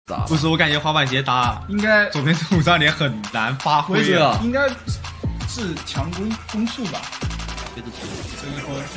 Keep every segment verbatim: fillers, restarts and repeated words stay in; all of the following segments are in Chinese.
不是，我感觉滑板鞋打应该左边这五张脸很难发挥啊， 应该是强攻攻速吧？ 这个这一波。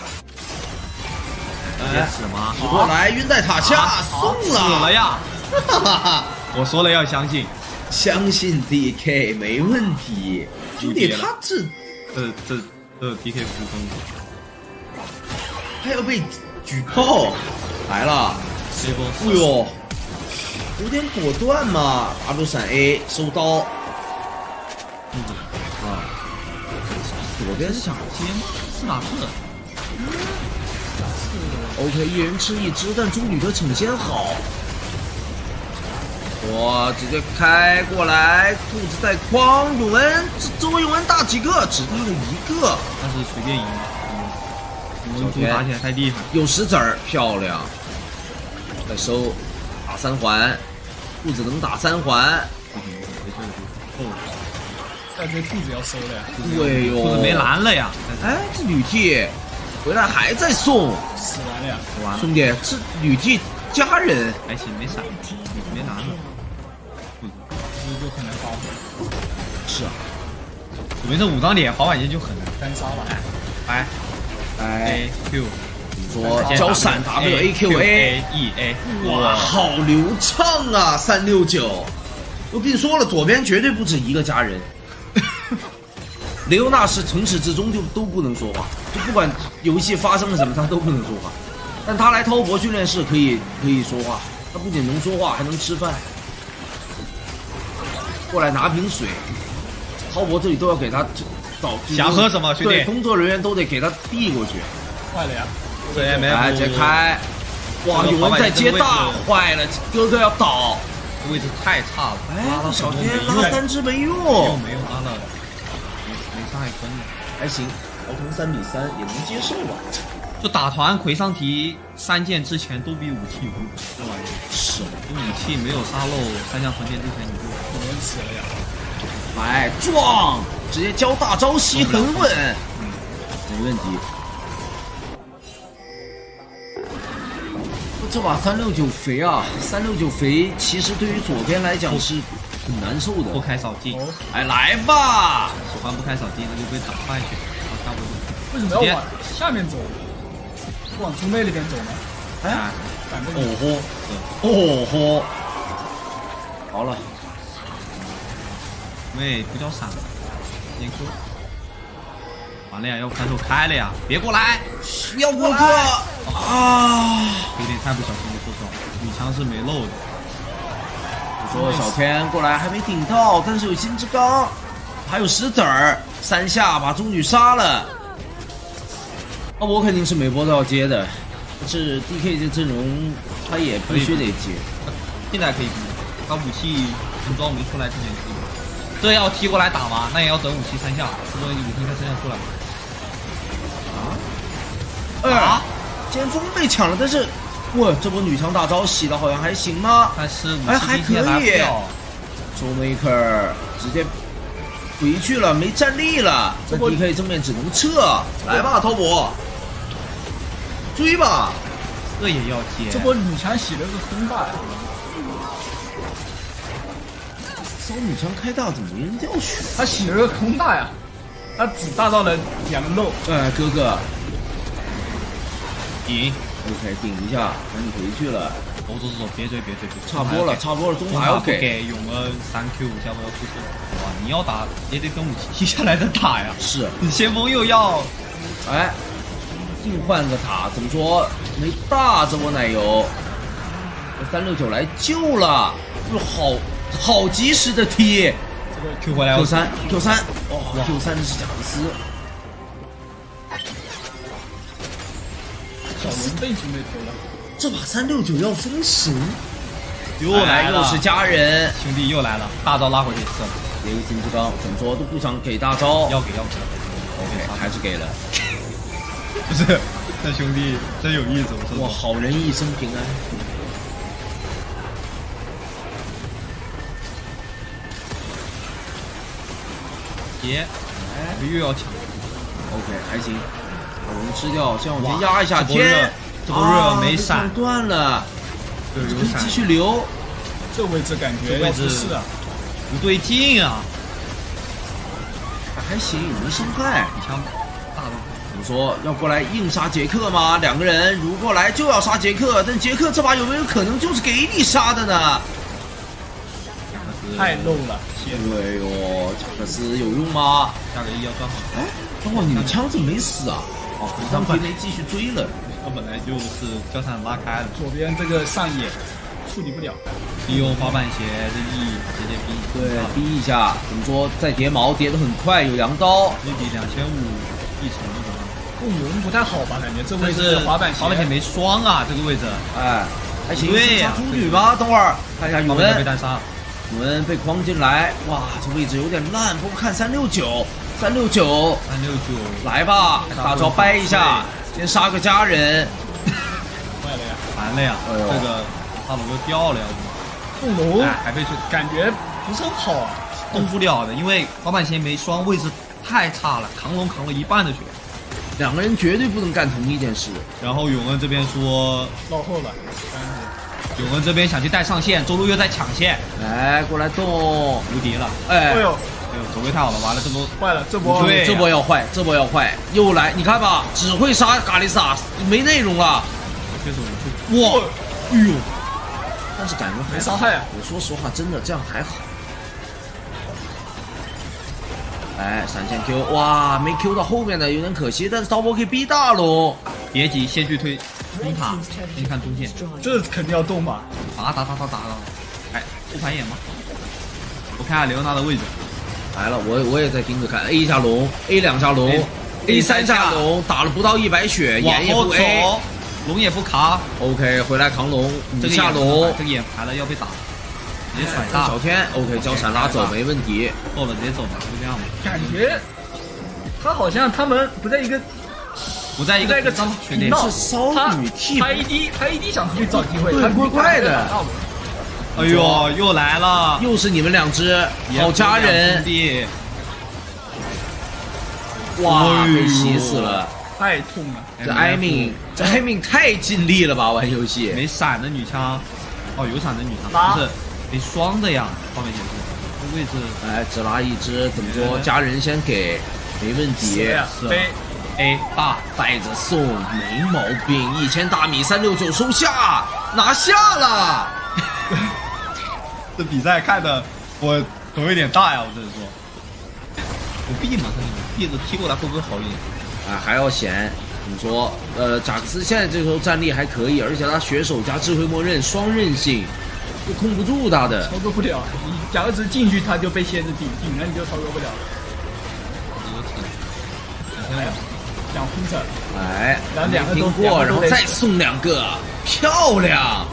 别死吗？ 过来，晕在塔下，送了， 死了呀！哈哈哈！我说了要相信， 相信 D K 没问题。兄弟，他这这这这 D K 不中， 他要被举报来了。 这波， 哎呦，有点果断嘛 ！W 闪 A 收刀。嗯啊，左边是想接吗？是哪是？ OK， 一人吃一只，但中女的惩戒好。哇，直接开过来，兔子在框，永文，周围永文打几个，只打了一个， 但是随便赢。永文图打起来太厉害， 有石子儿，漂亮。再收，打三环，兔子能打三环。 但这兔子要收了呀。 对哟， 兔子没蓝了呀。 哎，这女 T。 回来还在送， 死完了呀！ 完了， 兄弟，这女帝家人还行，没闪，没拿呢。 这就很难发挥。 是啊， 左边这五张脸，滑板鞋就很难单杀了。 来， 来 A Q， 说交闪 W A Q A E A， 哇，好流畅啊！三六九，我跟你说了，左边绝对不止一个家人。雷欧娜是从始至终就都不能说话，就不管游戏发生了什么，他都不能说话。但他来滔博训练室可以可以说话，他不仅能说话，还能吃饭。过来拿瓶水，滔博这里都要给他倒。 想喝什么，兄弟？ 对，工作人员都得给他递过去。 坏了呀！ 对，没有。 来解开。哇，有人在接大，坏了，哥哥要倒。 位置太差了。 哎，小天拉三只没用。 没用拉了。 伤害分了， 还行，熬成三比三也能接受吧。 就打团魁上提三件之前都比武器有用，这玩意儿是， 就武器没有杀漏三项魂剑之前你就有人死了呀！ 来撞，直接交大招吸很稳，嗯，没问题。这把三六九肥啊，三六九肥，其实对于左边来讲是。 很难受的， 不开扫地， 哎，来吧！ 喜欢不开扫地，那就被打败去。好，差不多。 为什么要往下面走？不往中妹那边走呢？ 哎， 反正哦吼，哦吼，好了， 妹不叫闪，先 Q。完了呀，要反手开了呀！别过来， 不要过来啊！ 有点太不小心了，说实话，女枪是没漏的。 说小天过来还没顶到，但是有金之刚，还有石子儿，三下把中女杀了。那我肯定是每波都要接的，但是 D K 这阵容他也必须得接。 现在可以逼，他武器神装没出来之前可以。这要踢过来打吗？那也要等武器三下，如果武器三下出来。 啊？啊！剑锋被抢了，但是。 哇，这波女枪大招洗的好像还行吗？ 但是哎还可以。周 maker 直接回去了，没战力了。这 D K 正面只能撤。来吧，滔博，追吧。 这也要接。 这波女枪洗的是风大呀。 骚女枪开大怎么没人掉血？ 他洗了个空大呀，他只大到了两漏。 哎，哥哥， 赢。 OK， 顶一下，赶紧回去了。 走走走，别追别追别追， 差不多了，差不多了，中塔要给。 给永恩三 Q 五下不要出去。哇，你要打也得等武器踢下来再打呀。 是， 你先锋又要， 哎，硬换个塔，怎么说没大这波奶油？三六九来救了，好好及时的踢。 这个 Q 回来 Q 三 Q 三，哦 Q 三这是贾克斯。 小文被准备投了， 这把三六九要封神， 又来了， 又是家人， 兄弟又来了，大招拉回去射， 连个金之刚，怎么说都不想给大招， 要给要给 ，OK 还是给了， 不是，这兄弟真有意思，我说哇，好人一生平安， 别，哎，又要抢 ，OK 还行。 我们吃掉，先往前压一下天， 这波热没闪断了， 可以继续留。 这位置感觉要出事啊， 不对劲啊！ 还行，有人伤害。 一枪大的。 怎么说要过来硬杀杰克吗？两个人如果来就要杀杰克，但杰克这把有没有可能就是给你杀的呢？ 太 low 了， 对哟，贾克斯有用吗？ 下个一要抓好。 哎，哦，你的枪怎么没死啊？哦，当时没继续追了。 他本来就是交叉拉开了。 左边这个上野处理不了， 利用滑板鞋的意义直接逼。 对，逼一下。怎么说？再叠毛叠得很快，有羊刀。 一比两千五一成的话， 共赢不太好吧？感觉这位置滑板鞋， 滑板鞋没双啊，这个位置。 哎，还行。 对呀。 猪女吗？等会儿看一下永恩被单杀。 永恩被框进来，哇，这位置有点烂。不过看三六九，三六九， 三六九， 来吧，大招掰一下，先杀个家人。 坏了呀， 完了呀！ 哎呦， 这个大龙又掉了呀！ 凤龙还被感觉不是很好啊， 动不了的，因为滑板鞋没双，位置太差了，扛龙扛了一半的血。 两个人绝对不能干同一件事。 然后永恩这边说落后了， 永恩这边想去带上线，周路又在抢线， 来过来动， 无敌了！ 哎， 哎呦， 哎呦，走位太好了，完了这波坏了，这波对，这波要坏，这波要坏，又来，你看吧，只会杀卡丽萨，没内容了。 确实哇，哎呦，但是感觉没伤害啊。 我说实话，真的这样还好。哎，闪现 Q， 哇，没 Q 到后面的有点可惜，但是刀波可以逼大龙。 别急，先去推中塔，先看中线。 这肯定要动吧？ 打打打打打打！哎，不排眼吗？我看下刘娜的位置。 来了，我我也在盯着看 ，A 一下龙 ，A 两下龙 ，A 三下龙，打了不到一百血，眼也不 A， 龙也不卡。 OK， 回来扛龙， 这个下龙， 这个眼排了要被打。直接甩大小天 ，OK， 交闪拉走没问题， 够了直接走吧，就这样吧。 感觉他好像他们不在一个， 不在一个一个频道，是骚女替补， 他 A D 他 A D 想出去找机会， 对，怪怪的。 哎呦，又来了， 又是你们两只好家人，哇，被洗死了， 太痛了。 这艾敏，这艾敏太尽力了吧，玩游戏没闪的女枪。哦，有闪的女枪，不是没双的呀，画面显示这位置， 哎，只拉一只，怎么说？家人先给，没问题。 是 A 大带着送，没毛病。一千大米三六九收下，拿下了。 这比赛看的我头有点大呀，我只能说。有币嘛，他币子踢过来会不会好一点？ 啊，还要险。怎么说？呃，贾克斯现在这时候战力还可以，而且他血手加智慧默认双刃性，就控不住他的， 操作不了。你贾克斯进去他就被蝎子顶，顶了你就操作不了了。两呼着， 来， 然后两个都过，然后再送两个，漂亮。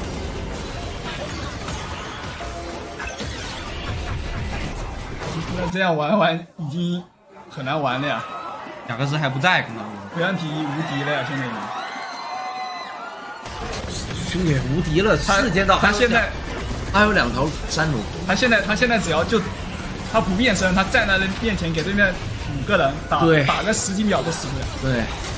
那这样玩玩已经很难玩了呀。 贾克斯还不在，可能不要提无敌了呀，兄弟们！ 兄弟无敌了，世间到他现在还有两条山龙， 他现在他现在只要就他不变身，他站在那面前给对面五个人打，打个十几秒都死不了。 对，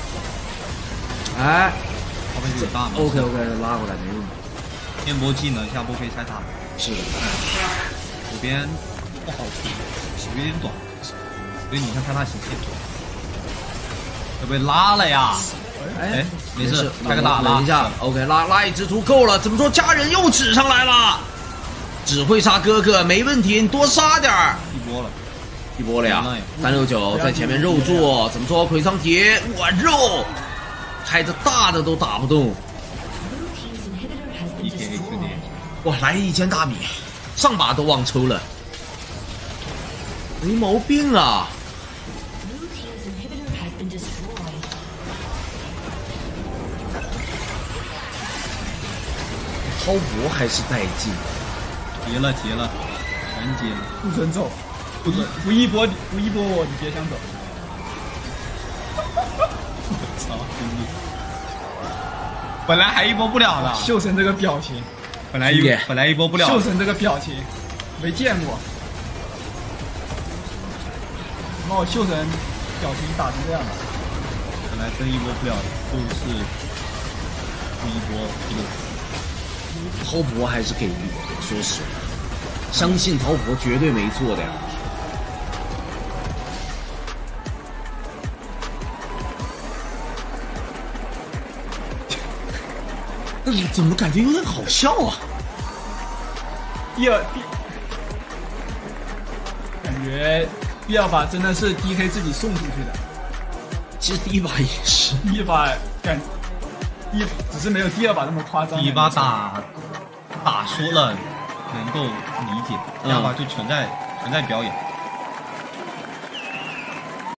哎， 后面有大 ，OK OK， 拉过来没问题。 电波技能下波可以拆塔， 是的， 左边不好出，手有点短，所以你看开塔形线。要被拉了呀！哎，没事，开个大拉一下 ，OK， 拉拉一只图够了。怎么说？家人又指上来了，只会杀哥哥没问题，你多杀点儿。 一波了， 一波了呀！三六九在前面肉做，怎么说？魁苍铁，我肉，开着大的都打不动。 一 K 兄弟， 哇，来一千大米，上把都忘抽了，没毛病啊！滔博还是带劲， 急了急了，全急了， 不准走，不不一波不一波我，你别想走。 我操，兄弟，本来还一波不了的， 秀神这个表情， 本来一本来一波不了， 秀神这个表情没见过，把我秀神表情打成这样了， 本来真一波不了的，就是不一波这个。 滔博还是给力的，说实话，相信滔博绝对没错的呀。怎么感觉有点好笑啊？ 第二第，感觉第二把真的是 D K 自己送出去的。 其实第一把也是， 第一把感，第只是没有第二把那么夸张。 第一把打打输了能够理解，第二把就存在存在表演。